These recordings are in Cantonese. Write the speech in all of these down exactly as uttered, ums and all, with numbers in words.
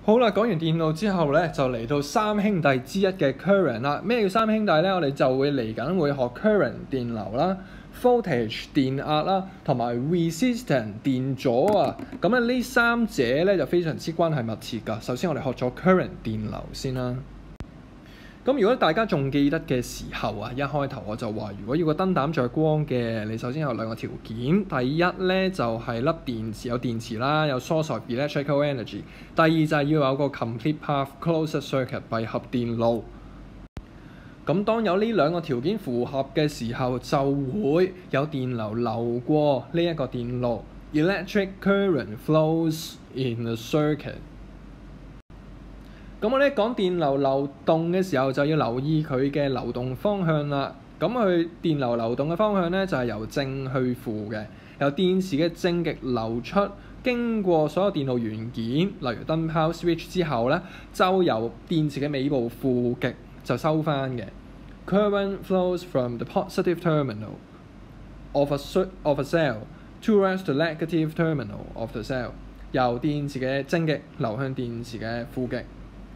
好啦，講完電路之後咧，就嚟到三兄弟之一嘅 current 啦。咩叫三兄弟咧？我哋就會嚟緊會學 current 電流啦、voltage 電壓啦，同埋 resistance 電阻啊。咁咧呢三者咧就非常之關係密切㗎。首先我哋學咗 current 電流先啦。咁如果大家仲記得嘅時候啊，一開頭我就話，如果要個燈膽着光嘅，你首先有兩個條件。第一咧就係、是、粒電池有電池啦，有 source of electrical energy。第二就係要有個 complete path closed circuit 閉合電路。咁當有呢兩個條件符合嘅時候，就會有電流流過呢一個電路 ，electric current flows in the circuit。咁我哋講電流流動嘅時候，就要留意佢嘅流動方向啦。咁佢電流流動嘅方向咧，就係由正去負嘅，由電池嘅正極流出，經過所有電路元件，例如燈泡 switch 之後咧，就由電池嘅尾部負極就收翻嘅。Current flows from the positive terminal of a of a cell towards the negative terminal of the cell。由電池嘅正極流向電池嘅負極。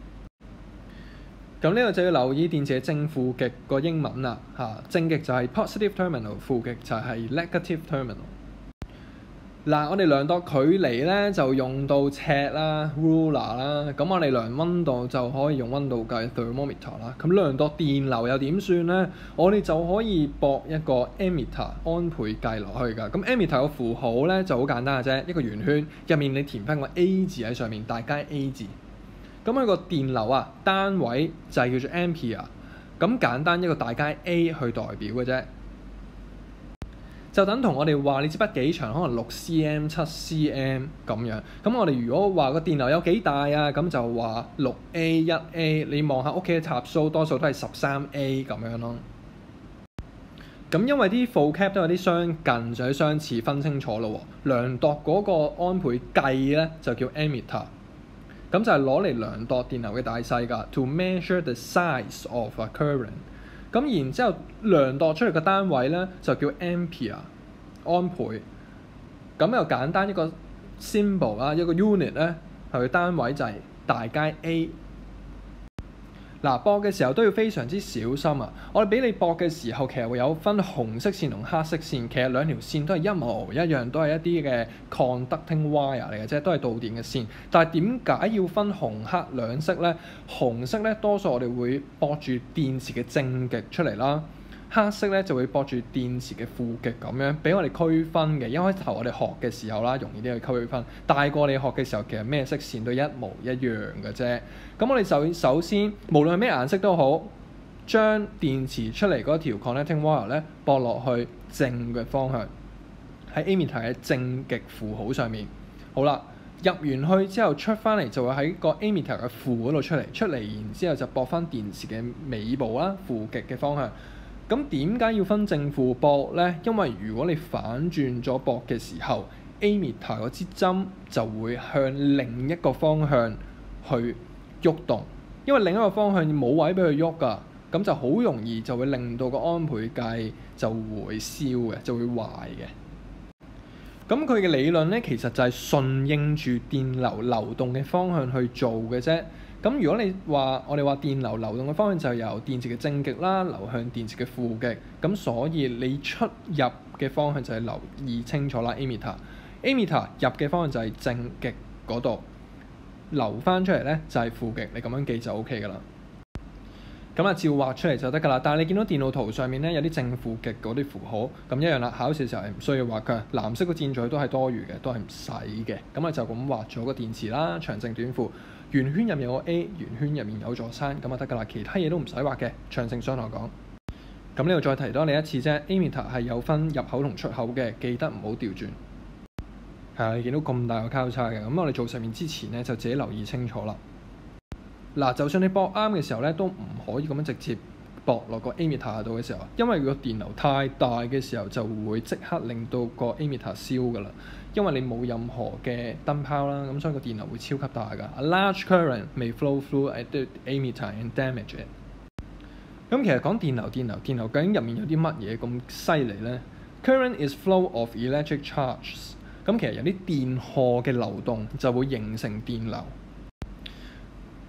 咁呢個就要留意電池嘅正負極個英文啦，嚇，正極就係 positive terminal， 負極就係 negative terminal。嗱，我哋量度距離咧就用到尺啦、ruler 啦，咁我哋量溫度就可以用溫度計 thermometer 啦。咁量度電流又點算咧？我哋就可以駁一個 ammeter 安培計落去㗎。咁 ammeter 個符號咧就好簡單嘅啫，一個圓圈入面你填翻個 A 字喺上面，大街 A 字。咁佢個電流啊，單位就係叫做 ampere， 咁簡單一個大街 A 去代表嘅啫，就等同我哋話你支筆幾長，可能六 cm、七 cm 咁樣。咁我哋如果話個電流有幾大啊，咁就話六 A、一 A， 你望下屋企嘅插數，多數都係十三 A 咁樣咯。咁因為啲 vocab 都有啲相近，就係相似，分清楚咯。量度嗰個安培計咧就叫 ammeter。咁就係攞嚟量度電流嘅大細㗎 ，to measure the size of a current。咁然之後量度出嚟嘅單位咧就叫 ampere 安培。咁又簡單一個 symbol 啦，一個 unit 咧係佢單位就係大街 A。嗱，駁嘅時候都要非常之小心啊！我哋俾你駁嘅時候，其實會有分紅色線同黑色線，其實兩條線都係一模一樣，都係一啲嘅 conducting wire 嚟嘅啫，都係導電嘅線。但係點解要分紅黑兩色咧？紅色咧多數我哋會駁住電池嘅正極出嚟啦，黑色咧就會駁住電池嘅負極咁樣，俾我哋區分嘅。一開頭我哋學嘅時候啦，容易啲去區分。大個你學嘅時候，其實咩色線都一模一樣嘅啫。咁我哋就首先，無論係咩顏色都好，將電池出嚟嗰條 connecting wire 咧駁落去正嘅方向，喺 ammeter 嘅正極符號上面。好啦，入完去之後出翻嚟就會喺個 ammeter 嘅負嗰度出嚟，出嚟然之後就駁翻電池嘅尾部啦，負極嘅方向。咁點解要分正負駁咧？因為如果你反轉咗駁嘅時候 ，ammeter 嗰支針就會向另一個方向去喐動，因為另一個方向冇位俾佢喐㗎，咁就好容易就會令到個安培計就會燒嘅，就會壞嘅。咁佢嘅理論咧，其實就係順應住電流流動嘅方向去做嘅啫。咁如果你話我哋話電流流動嘅方向就由電池嘅正極啦流向電池嘅負極，咁所以你出入嘅方向就係留意清楚啦。ammeter ammeter 入嘅方向就係正極嗰度，流翻出嚟咧就係負極，你咁樣記就 O K 噶啦。咁啊照畫出嚟就得噶啦。但係你見到電路圖上面咧有啲正負極嗰啲符號，咁一樣啦。考試嘅時候係唔需要畫㗎，藍色個箭嘴都係多餘嘅，都係唔使嘅。咁啊就咁畫咗個電池啦，長正短負，圓圈入面有個 A， 圓圈入面有座山，咁啊得㗎啦。其他嘢都唔使畫嘅，長正上堂講。咁呢度再提多你一次啫 ，ammeter 係有分入口同出口嘅，記得唔好調轉。係啊，你見到咁大個交叉嘅，咁我哋做實驗之前咧就自己留意清楚啦。嗱，就算你駁啱嘅時候咧，都唔可以咁樣直接駁落個 ammeter 度嘅時候，因為如果電流太大嘅時候，就會即刻令到個 ammeter 燒㗎啦。因為你冇任何嘅燈泡啦，咁所以個電流會超級大㗎。A large current may flow through the ammeter and damage it。咁其實講電流，電流，電流究竟入面有啲乜嘢咁犀利咧 ？Current is flow of electric charges。咁其實有啲電荷嘅流動就會形成電流。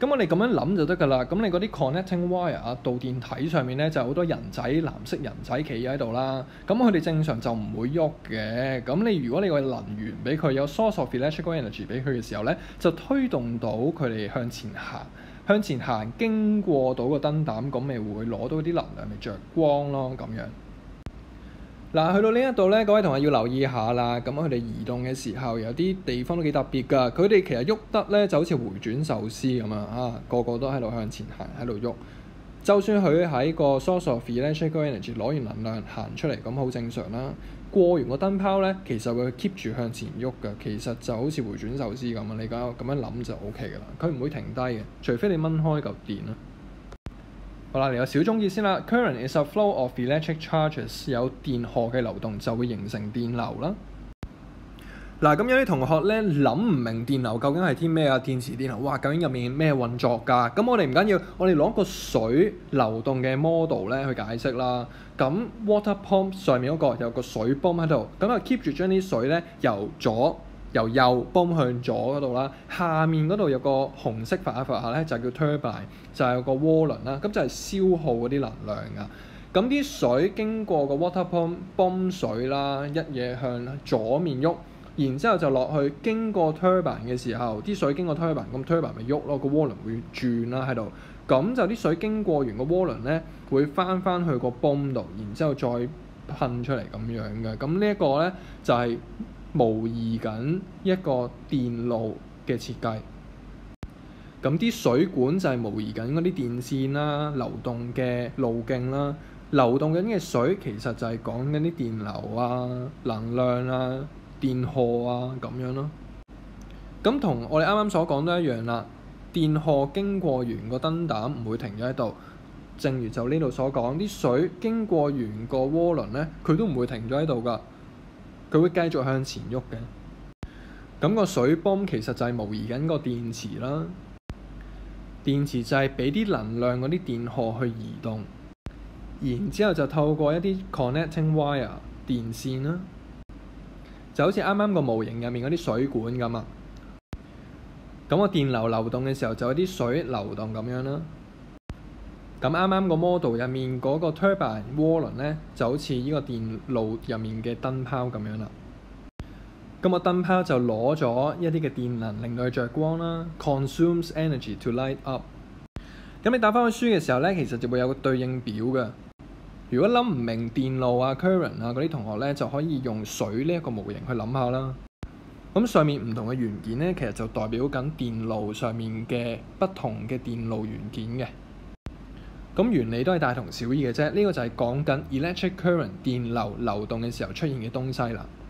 咁我哋咁樣諗就得㗎啦。咁你嗰啲 connecting wire 啊，導電體上面咧就好多人仔，藍色人仔企喺度啦。咁佢哋正常就唔會喐嘅。咁你如果你個能源俾佢有 source of electrical energy 俾佢嘅時候咧，就推動到佢哋向前行，向前行經過到個燈膽，咁咪會攞到啲能量嚟着光咯，咁樣。嗱，去到呢一度咧，各位同學要留意下啦。咁佢哋移動嘅時候，有啲地方都幾特別㗎。佢哋其實喐得咧，就好似回轉壽司咁啊！啊，個個都喺度向前行，喺度喐。就算佢喺個 source of electrical energy 攞完能量行出嚟，咁好正常啦。過完個燈泡咧，其實會 keep 住向前喐㗎。其實就好似回轉壽司咁啊！你而家咁樣諗就 O K 㗎啦。佢唔會停低嘅，除非你掹開嚿電啦。好啦，嚟個小總結先啦。Current is a flow of electric charges， 有電荷嘅流動就會形成電流啦。嗱，咁有啲同學咧諗唔明電流究竟係啲咩啊？電磁電流，哇，究竟入面咩運作㗎？咁我哋唔緊要，我哋攞個水流動嘅 model 咧去解釋啦。咁 water pump 上面嗰個有個水泵喺度，咁啊 keep 住將啲水咧由左由右泵向左嗰度啦，下面嗰度有個紅色發下發下咧，就叫 turbine， 就係有個渦輪啦，咁就係消耗嗰啲能量啊。咁啲水經過個 water pump 泵水啦，一嘢向左面喐，然之後就落去經過 turbine 嘅時候，啲水經過 turbine，咁 turbine 咪喐咯，個渦輪會轉啦喺度，咁就啲水經過完個渦輪咧，會翻翻去個泵度，然之後再噴出嚟咁樣嘅。咁呢一個咧就係、是模擬緊一個電路嘅設計，咁啲水管就係模擬緊嗰啲電線啦、流動嘅路徑啦、流動緊嘅水其實就係講緊啲電流啊、能量啊、電荷啊咁樣咯。咁同我哋啱啱所講都一樣啦，電荷經過完個燈膽唔會停咗喺度，正如就呢度所講，啲水經過完個渦輪咧，佢都唔會停咗喺度㗎。佢會繼續向前喐嘅，咁個水泵其實就係模擬緊個電池啦。電池就係俾啲能量嗰啲電荷去移動，然之後就透過一啲 connecting wire 電線啦，就好似啱啱個模型入面嗰啲水管咁啊。咁個電流流動嘅時候就有啲水流動咁樣啦。咁啱啱個 model 入面嗰個 turbine 渦輪咧，就好似呢個電路入面嘅燈泡咁樣啦。咁個燈泡就攞咗一啲嘅電能，令到佢着光啦 ，consumes energy to light up。咁你打翻去書嘅時候咧，其實就會有個對應表嘅。如果諗唔明電路啊、current 啊嗰啲同學咧，就可以用水呢一個模型去諗下啦。咁上面唔同嘅元件咧，其實就代表緊電路上面嘅不同嘅電路元件嘅。咁原理都係大同小異嘅啫，呢個就係講緊 electric current 電流流動嘅時候出現嘅東西啦。